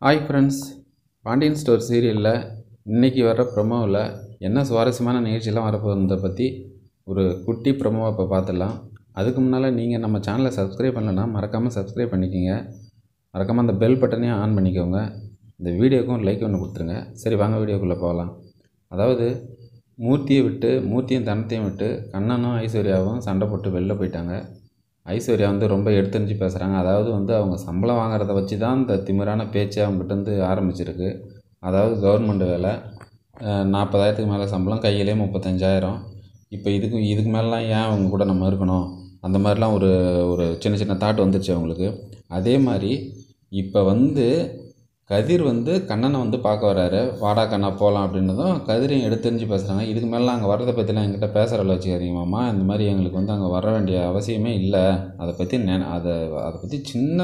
Hi friends, Pandian store சீரியலில் இன்றைக்கி வர ப்ரொமோவில் என்ன சுவாரஸ்யமான நிகழ்ச்சியெல்லாம் வரப்போகிறத பற்றி ஒரு குட்டி ப்ரொமோவை இப்போ பார்த்துடலாம். அதுக்கு முன்னால் நீங்கள் நம்ம சேனலை சப்ஸ்கிரைப் பண்ணலைன்னா மறக்காமல் சப்ஸ்கிரைப் பண்ணிக்கோங்க. மறக்காமல் அந்த பெல் பட்டனையும் ஆன் பண்ணிக்கோங்க. இந்த வீடியோக்கும் லைக் ஒன்று கொடுத்துருங்க. சரி, வாங்க வீடியோக்குள்ளே போகலாம். அதாவது மூர்த்தியும் தனத்தையும் விட்டு கண்ணனும் ஐஸ்வர்யாவும் சண்டை போட்டு வெளில போயிட்டாங்க. ஐஸ்வர்யா ரொம்ப எடுத்தறிஞ்சு பேசுகிறாங்க. அதாவது அவங்க சம்பளம் வாங்குறத வச்சு தான் இந்த திமிரான பேச்சு அவங்ககிட்ட ஆரம்பிச்சிருக்கு. அதாவது கவர்மெண்ட் வேலை 40,000க்கு மேலே சம்பளம், கையிலே 35,000. இப்போ இதுக்கு மேலாம் ஏன் அவங்க கூட நம்ம இருக்கணும், அந்த மாதிரிலாம் ஒரு ஒரு சின்ன சின்ன தாட் வந்துடுச்சு அவங்களுக்கு. அதே மாதிரி இப்போ கதிர் கண்ணனை பார்க்க வர்றாரு. வாடா கண்ணா போகலாம் அப்படின்னதும் கதிரையும் எடுத்தறிஞ்சு பேசுகிறாங்க. இதுக்கு மேலாம் அங்கே வர்றதை பற்றிலாம் என்கிட்ட பேசுகிறல வச்சுக்காதீங்கம்மா, இந்த மாதிரி எங்களுக்கு அங்கே வர வேண்டிய அவசியமே இல்லை. அதை பற்றி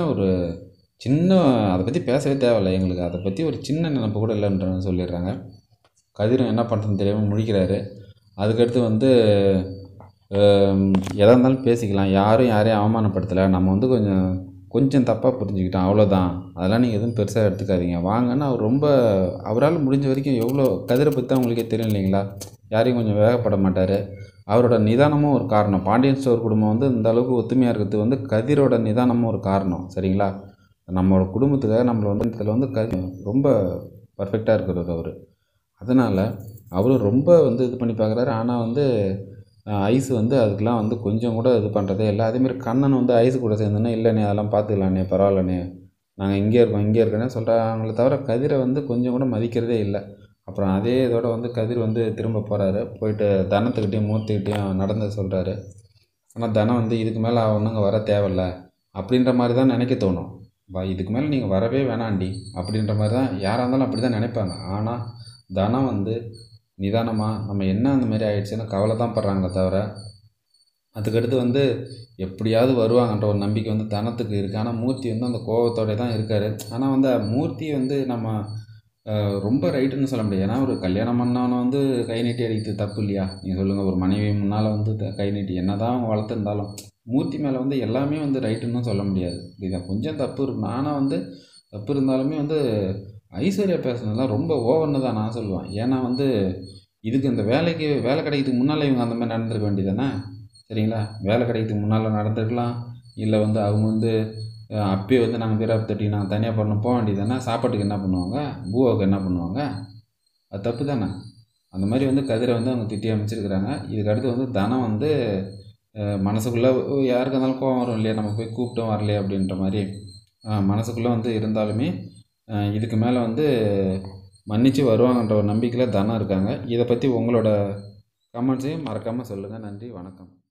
அதை பற்றி பேசவே தேவையில்லை, எங்களுக்கு அதை பற்றி ஒரு சின்ன நினைப்பு கூட இல்லைன்ற சொல்லிடுறாங்க. கதிரும் என்ன பண்ணுறதுன்னு தெரியாமல் முழிக்கிறாரு. அதுக்கடுத்து எதாக இருந்தாலும் பேசிக்கலாம், யாரையும் அவமானப்படுத்தலை, நம்ம கொஞ்சம் தப்பாக புரிஞ்சுக்கிட்டோம், அவ்வளோதான், அதெல்லாம் நீங்கள் எதுவும் பெருசாக எடுத்துக்காதீங்க வாங்கன்னு அவரால் முடிஞ்ச வரைக்கும் எவ்வளோ கதிரை பற்றி தான் உங்களுக்கே தெரியும் இல்லைங்களா, யாரையும் கொஞ்சம் வேகப்பட மாட்டார். அவரோட நிதானமும் ஒரு காரணம். பாண்டியன் ஸ்டோர் குடும்பம் இந்த அளவுக்கு ஒத்துமையாக இருக்கிறது கதிரோட நிதானமும் ஒரு காரணம். சரிங்களா, நம்மளோட குடும்பத்துக்காக நம்மளை இதில் கதிர் ரொம்ப பர்ஃபெக்டாக இருக்கிறவர் அவர். அதனால் அவரும் ரொம்ப இது பண்ணி பார்க்குறாரு. ஆனால் ஐஸ் அதுக்கெலாம் கொஞ்சம் கூட இது பண்ணுறதே இல்லை. அதேமாதிரி கண்ணன் ஐஸ் கூட சேர்ந்தோன்னே, இல்லைண்ணே அதெல்லாம் பார்த்துக்கலாண்ணே, பரவாயில்லண்ணே, நாங்கள் இங்கே இருக்கோன்னே சொல்கிறாங்களே தவிர கதிரை கொஞ்சம் கூட மதிக்கிறதே இல்லை. அப்புறம் அதே இதோட கதிர் திரும்ப போகிறாரு. போயிட்டு தனத்துக்கிட்டேயும் மூர்த்திக்கிட்டேயும் நடந்து சொல்கிறாரு. ஆனால் தனம் இதுக்கு மேலே ஒன்றுங்க வர தேவையில்ல அப்படின்ற மாதிரி தான் நினைக்க தோணும். இதுக்கு மேலே நீங்கள் வரவே வேணாண்டி அப்படின்ற மாதிரி தான் யாராக இருந்தாலும் அப்படி தான் நினைப்பாங்க. ஆனால் தனம் நிதானமாக நம்ம என்ன அந்த மாதிரி ஆகிடுச்சுன்னு கவலை தான் படுறாங்களே தவிர, அதுக்கடுத்து எப்படியாவது வருவாங்கன்ற ஒரு நம்பிக்கை தனத்துக்கு இருக்குது. ஆனால் மூர்த்தி அந்த கோபத்தோட தான் இருக்கார். ஆனால் மூர்த்தி நம்ம ரொம்ப ரைட்டுன்னு சொல்ல முடியாது. ஏன்னா ஒரு கல்யாணம் பண்ணவனை கை நீட்டி அடிக்கிறது தப்பு இல்லையா, நீங்கள் சொல்லுங்கள். ஒரு மனைவி முன்னால் கை நீட்டி என்ன தான் அவங்க வளர்த்துருந்தாலும் மூர்த்தி மேலே எல்லாமே ரைட்டுன்னு சொல்ல முடியாது. இதை கொஞ்சம் தப்பு இருக்கும். ஆனால் தப்பு இருந்தாலுமே ஐஸ்வர்யா பேசுனதுலாம் ரொம்ப ஓவர்னு தான் நான் சொல்லுவேன். ஏன்னா இதுக்கு இந்த வேலை கிடைக்கிறதுக்கு முன்னால் இவங்க அந்த மாதிரி நடந்திருக்க வேண்டியதானே. சரிங்களா, வேலை கிடைக்கிறதுக்கு முன்னால் நடந்திருக்கலாம். இல்லை அவங்க அப்பயே நாங்கள் வீராப்பு தட்டி நாங்கள் தனியாக பண்ண போக வேண்டியது தானே. சாப்பாட்டுக்கு என்ன பண்ணுவாங்க, பூவாவுக்கு என்ன பண்ணுவாங்க, அது தப்பு தானே. அந்த மாதிரி கதிரை அவங்க திட்டி அமைச்சிருக்கிறாங்க. இதுக்கு அடுத்து தனம் மனசுக்குள்ளே யாருக்கு இருந்தாலும் கோவம் வரும் இல்லையா, நம்ம போய் கூப்பிட்டோம் வரலையே அப்படின்ற மாதிரி மனசுக்குள்ளே இருந்தாலுமே இதுக்கு மேலே மன்னிச்சு வருவாங்கன்ற ஒரு நம்பிக்கையில் தனம் இருக்காங்க. இதை பற்றி உங்களோட கமெண்ட்ஸையும் மறக்காமல் சொல்லுங்கள். நன்றி, வணக்கம்.